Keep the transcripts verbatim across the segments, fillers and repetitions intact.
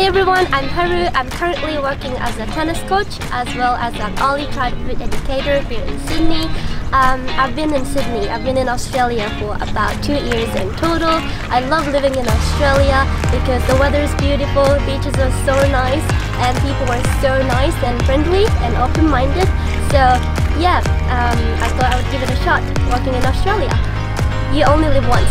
Hi everyone, I'm Haru. I'm currently working as a tennis coach as well as an early childhood educator here in Sydney. Um, I've been in Sydney, I've been in Australia for about two years in total. I love living in Australia because the weather is beautiful, beaches are so nice, and people are so nice and friendly and open-minded. So yeah, um, I thought I would give it a shot working in Australia. You only live once.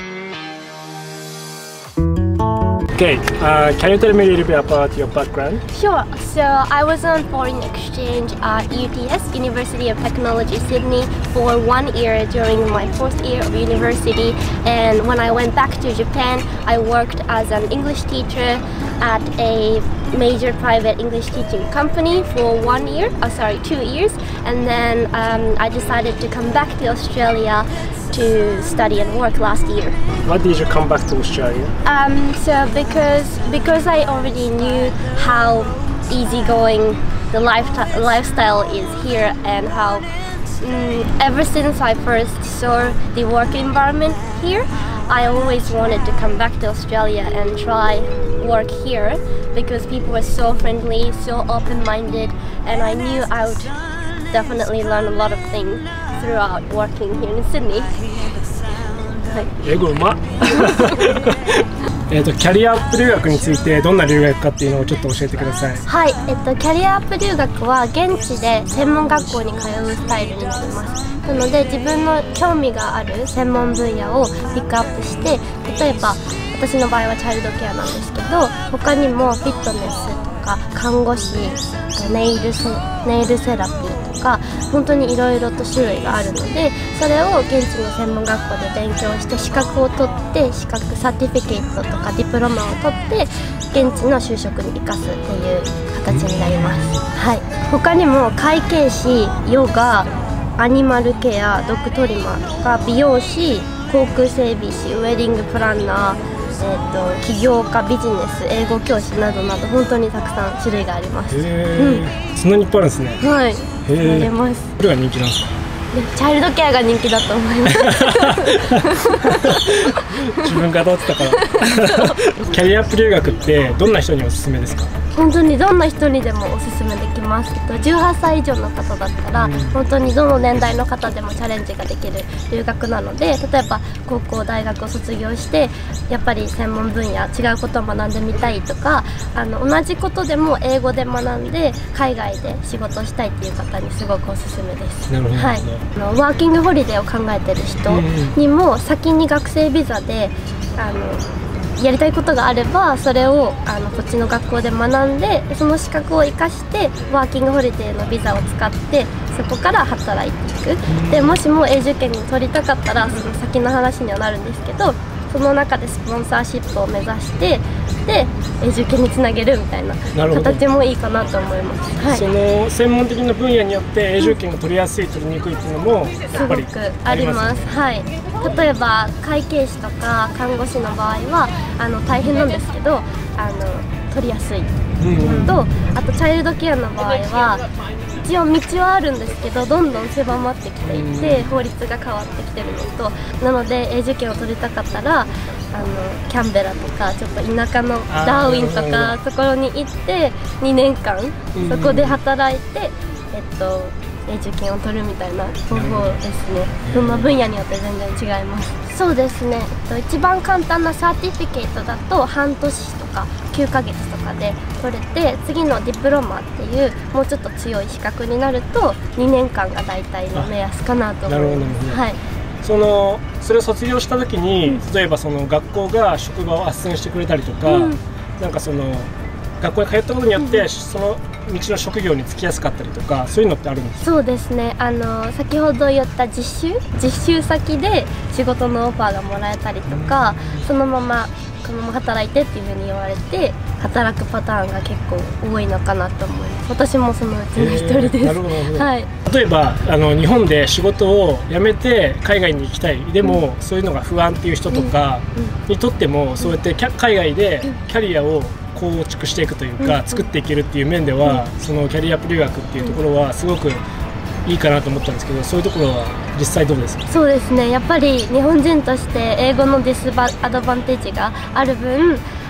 Okay, uh, can you tell me a little bit about your background? Sure. So I was on foreign exchange at U T S, University of Technology Sydney, for one year during my fourth year of university. And when I went back to Japan, I worked as an English teacher at a major private English teaching company for one year, oh sorry, two years. And then um, I decided to come back to Australia to study and work last year. Why did you come back to Australia? Um, so because because I already knew how easygoing the life lifestyle is here, and how mm, ever since I first saw the work environment here, I always wanted to come back to Australia and try work here because people were so friendly, so open-minded, and I knew I would definitely learn a lot of things throughout working here in Sydney. 英語うまっえっとキャリアアップ留学についてどんな留学かっていうのをちょっと教えてください。 はい、えっとキャリアアップ留学は現地で専門学校に通うスタイルになります。なので自分の興味がある専門分野をピックアップして、例えば私の場合はチャイルドケアなんですけど、他にもフィットネスとか看護師、ネイルセネイルセラピーとか本当にいろいろと種類があるので、それを現地の専門学校で勉強して資格を取って、資格サーティフィケートとかディプロマを取って現地の就職に生かすっていう形になります。はい、他にも会計士、ヨガ、アニマルケア、ドッグトリマーとか美容師、航空整備士、ウェディングプランナー、えー、と起業家、ビジネス、英語教師などなど本当にたくさん種類があります。 へー、うん、そんなにいっぱいあるんですね。 はい、あります。 どれが人気なんですか？ チャイルドケアが人気だと思います。 自分がどうってたからキャリアアップ留学ってどんな人におすすめですか？ 本当にどんな人にでもおすすめできます。じゅうはっさい以上の方だったら、うん、本当にどの年代の方でもチャレンジができる留学なので、例えば高校大学を卒業してやっぱり専門分野違うことを学んでみたいとか、あの同じことでも英語で学んで海外で仕事をしたいっていう方にすごくおすすめです。 なるほど、ね、 はい、あのワーキングホリデーを考えてる人にも先に学生ビザであのやりたいことがあればそれをあのこっちの学校で学んで、その資格を生かしてワーキングホリデーのビザを使ってそこから働いていく。でもしも永住権に取りたかったらその先の話にはなるんですけど、その中でスポンサーシップを目指してで永住権につなげるみたいな形もいいかなと思います。はい、 その専門的な分野によって永住権が取りやすい、取りにくいっていうのもやっぱりあります。はい、例えば会計士とか看護師の場合はあの大変なんですけど、あの取りやすいのと、あとチャイルドケアの場合は一応道はあるんですけどどんどん狭まってきていて法律が変わってきてるのと、なので永住権を取りたかったらあのキャンベラとかちょっと田舎のダーウィンとかところに行ってにねんかんそこで働いて、えっと永住権を取るみたいな方法ですね。その分野によって全然違います。そうですね、一番簡単なサーティフィケートだと半年とかきゅうかげつとかで取れて、次のディプロマっていうもうちょっと強い資格になるとにねんかんが大体の目安かなと思います。はい、 そのそれを卒業した時に、うん、例えばその学校が職場を斡旋してくれたりとか、うん、なんかその学校に通ったことによって、うん、その道の職業に就きやすかったりとか、そういうのってあるんですか？ そうですね、あの先ほど言った実習実習先で仕事のオファーがもらえたりとか、うん、そのままこのまま働いてっていうふうに言われて働くパターンが結構多いのかなと思います。私もそのうちの一人です。なるほど、はい、 例えばあの日本で仕事を辞めて海外に行きたい、でも、うん、そういうのが不安っていう人とかにとっても、うん、そうやって海外でキャリアを構築していくというか、うん、作っていけるっていう面では、うん、そのキャリアアップ留学っていうところはすごくいいかなと思ったんですけど、そういうところは実際どうですか？ そうですね、やっぱり日本人として英語のディスアドバンテージがある分、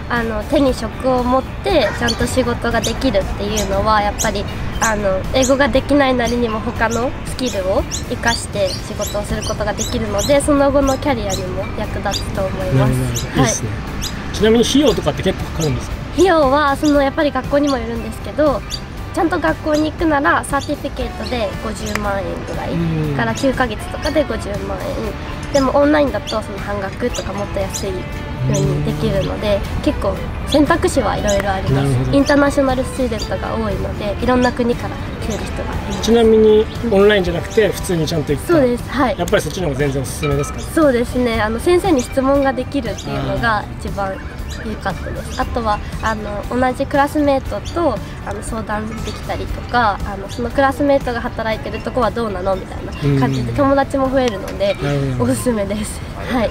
あの手に職を持ってちゃんと仕事ができるっていうのはやっぱりあの英語ができないなりにも他のスキルを生かして仕事をすることができるので、その後のキャリアにも役立つと思います。 いいですね。ちなみに費用とかって結構かかるんですか？ 費用はそのやっぱり学校にもよるんですけど、ちゃんと学校に行くならサーティフィケートでごじゅうまんえんぐらいからきゅうかげつとかでごじゅうまんえんでもオンラインだとその半額とかもっと安い風にできるので、結構選択肢はいろいろあります。インターナショナルスチューデントが多いのでいろんな国から来てる人がいます。 ちなみにオンラインじゃなくて普通にちゃんと行くか？ そうです、はい。 やっぱりそっちの方が全然おすすめですか？ そうですね、あの先生に質問ができるっていうのが一番良かったです。あとはあの同じクラスメートとあの相談できたりとか、あのそのクラスメートが働いてるとこはどうなのみたいな感じで友達も増えるのでおすすめです。はい。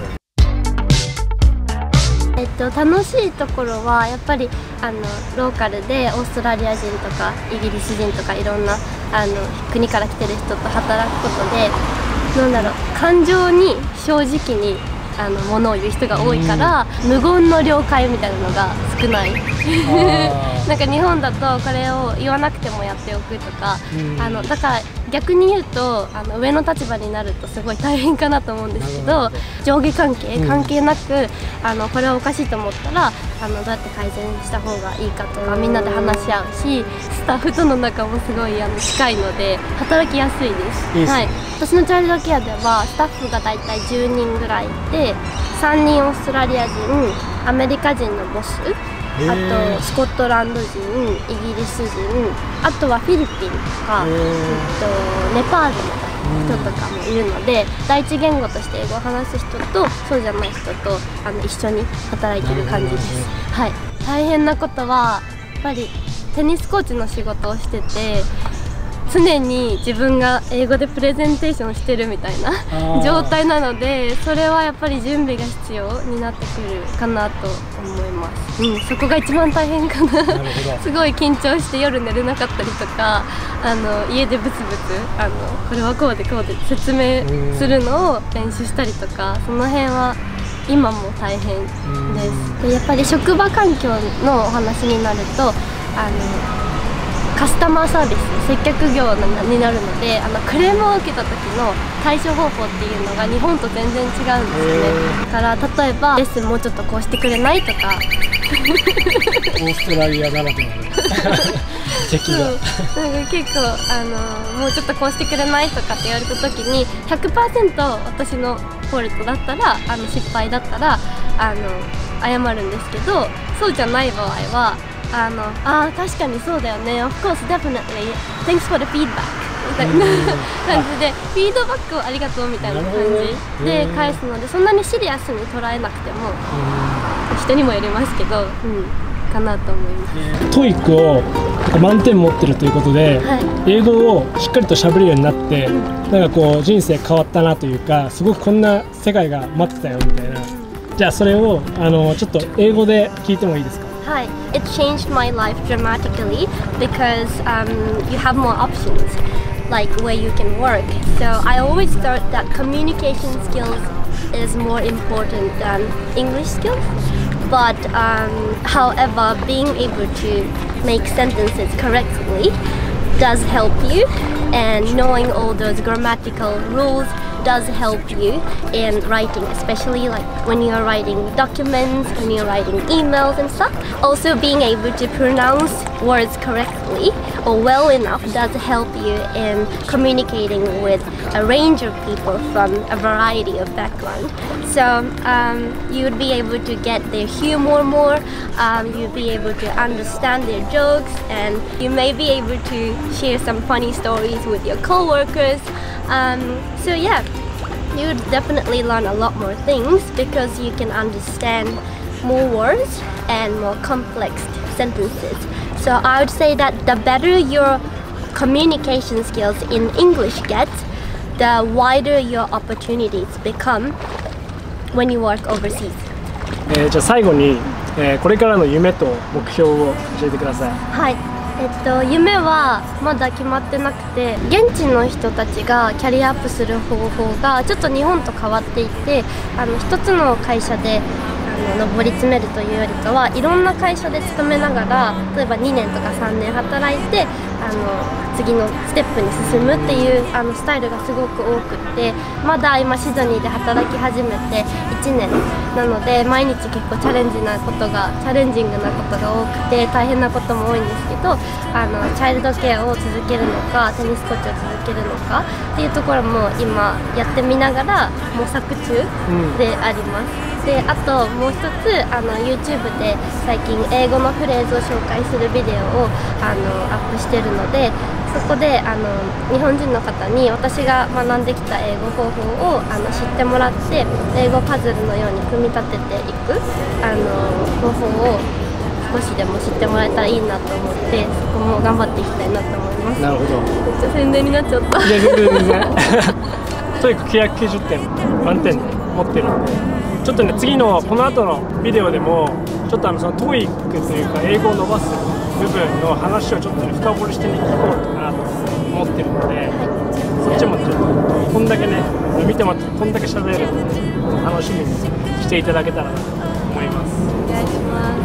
えっと、楽しいところはやっぱりあのローカルでオーストラリア人とかイギリス人とかいろんなあの国から来てる人と働くことで、なんだろう、感情に正直にあのものを言う人が多いから、無言の了解みたいなのが少ないなんか日本だとこれを言わなくてもやっておくとか、あのだから逆に言うとあの上の立場になるとすごい大変かなと思うんですけど、上下関係関係なく、あのこれはおかしいと思ったらあのどうやって改善した方がいいかとかみんなで話し合うし、スタッフとの仲もすごいあの近いので働きやすいです。 いいですね。 はい、私のチャイルドケアではスタッフがだいたいじゅうにんぐらいで、さんにんオーストラリア人、アメリカ人のボス、あとスコットランド人、イギリス人、あとはフィリピンとか、えっと、ネパールの人とかもいるので、第一言語として英語を話す人とそうじゃない人とあの一緒に働いてる感じです。はい、大変なことはやっぱりテニスコーチの仕事をしてて、常に自分が英語でプレゼンテーションしてるみたいな状態なので、それはやっぱり準備が必要になってくるかなと思います。うん、そこが一番大変かなすごい緊張して夜寝れなかったりとか、あの家でブツブツあのこれはこうでこうで説明するのを練習したりとか、その辺は今も大変です。でやっぱり職場環境のお話になると、あのカスタマーサービス、接客業になるので、あのクレームを受けた時の対処方法っていうのが日本と全然違うんですよね。だから例えばレッスンもうちょっとこうしてくれないとかオーストラリアならではの敵が、うん、なんか結構あのもうちょっとこうしてくれないとかって言われた時に ひゃくパーセント 私のフォルトだったら、あの失敗だったらあの謝るんですけど、そうじゃない場合はあのあー確かにそうだよね、 of course definitely thanks for the feedback みたいな感じでフィードバックをありがとうみたいな感じで返すので、そんなにシリアスに捉えなくても人にもよりますけど、うん、かなと思います。 トイックを満点持ってるということで、はい、英語をしっかりと喋るようになって、うん、なんかこう人生変わったなというか、すごくこんな世界が待ってたよみたいな、じゃあそれをあのちょっと英語で聞いてもいいですか？ Hi, it changed my life dramatically because um, you have more options, like where you can work. So I always thought that communication skills is more important than English skills. But um, however, being able to make sentences correctly does help you, and knowing all those grammatical rules does help you in writing, especially like when you're writing documents, when you're writing emails and stuff. Also, being able to pronounce words correctly or well enough does help you in communicating with a range of people from a variety of backgrounds. So um, you would be able to get their humor more, um, you'd be able to understand their jokes, and you may be able to share some funny stories with your co-workers. Um, so yeah, you would definitely learn a lot more things because you can understand more words and more complex sentences. So I would say that the better your communication skills in English get, the wider your opportunities become when you work overseas. えー、じゃあ最後に、えー、これからの夢と目標を教えてください。 はい。えっと、夢はまだ決まってなくて、現地の人たちがキャリアアップする方法がちょっと日本と変わっていて、あの一つの会社であの上り詰めるというよりかはいろんな会社で勤めながら例えばにねんとかさんねん働いてあの次のステップに進むっていうあのスタイルがすごく多くってまだ今シドニーで働き始めていちねんなので毎日結構チャレンジなことがチャレンジングなことが多くて大変なことも多いんですけどあのチャイルドケアを続けるのかテニスコーチを続けるのかっていうところも今やってみながら模索中であります。であともう一つあの YouTube で最近英語のフレーズを紹介するビデオをあのアップしてるのでそこであの日本人の方に私が学んできた英語方法をあの知ってもらって英語パズルのように組み立てていくあの方法を少しでも知ってもらえたらいいなと思ってそこも頑張っていきたいなと思います。 なるほど。 めっちゃ宣伝になっちゃった。 いや全然全然とにかくきゅうひゃくきゅうじゅってん満点で持ってるんでちょっとね次のこの後のビデオでもちょっとあのその トーイック というか英語を伸ばす部分の話をちょっとね深掘りしてね聞こうかなと思ってるので、そっちもちょっとこんだけね見てもらってこんだけ喋れるので楽しみにしていただけたらなと思います。 お願いします。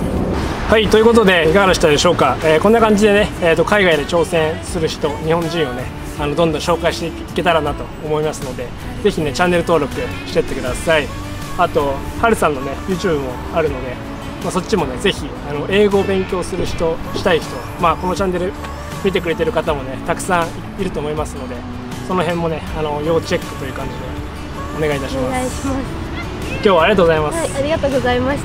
はい、ということでいかがでしたでしょうか。えー、こんな感じでね、えー、と海外で挑戦する人日本人をねあのどんどん紹介していけたらなと思いますのでぜひねチャンネル登録してってください。あとはるさんのね YouTube もあるので、まあ、そっちもねぜひあの英語を勉強する人したい人、まあ、このチャンネル見てくれてる方もねたくさんいると思いますのでその辺もねあの要チェックという感じでお願いいたします。 お願いします。 今日はありがとうございます。 はい、ありがとうございました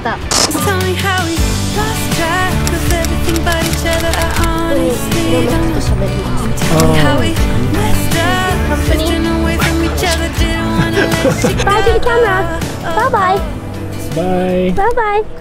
。Bye to the camera. Bye bye. Bye. Bye bye.